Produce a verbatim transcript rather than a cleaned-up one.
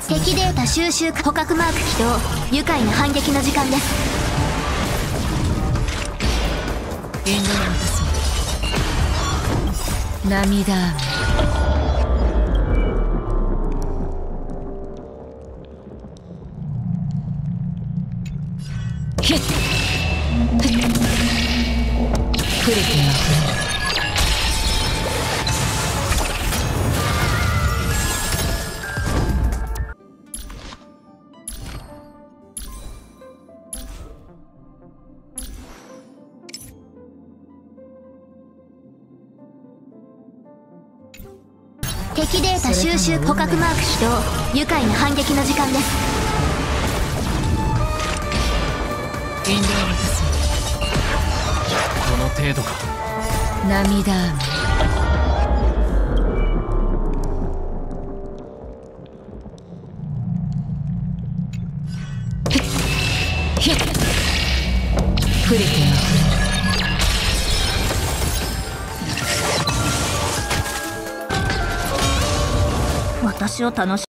敵データ収集捕獲マーク起動。愉快な反撃の時間です。 インドの私涙雨ヒッ触れてまくる。 敵データ収集捕獲マーク起動。愉快な反撃の時間です。 インドの私この程度か。 涙雨ヒッ触れてまくる。 私を楽し